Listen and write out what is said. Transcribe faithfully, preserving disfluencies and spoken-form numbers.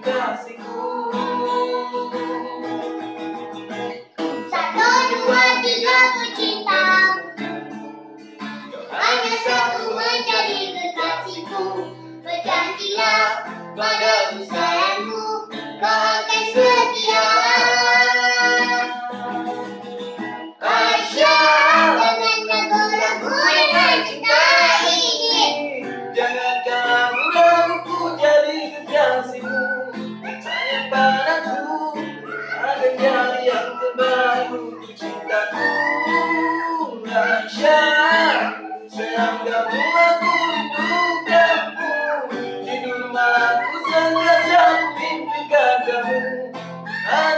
kekasihku. Satu, dua, tiga, ku cintamu. Kau hanya satu menjadi kekasihku. Berjanjilah padaku sayangku, kau akan setia. Aisyah, jangan ragu-ragu dengan cinta ini. Jangan kamu ragu, ku jadi kekasihmu. Percaya padaku, akan jadi yang terbaik untuk cintaku. Aisyah, sayang kamu, aku rindukanmu. Tidur malamku sengaja mimpikan kamu.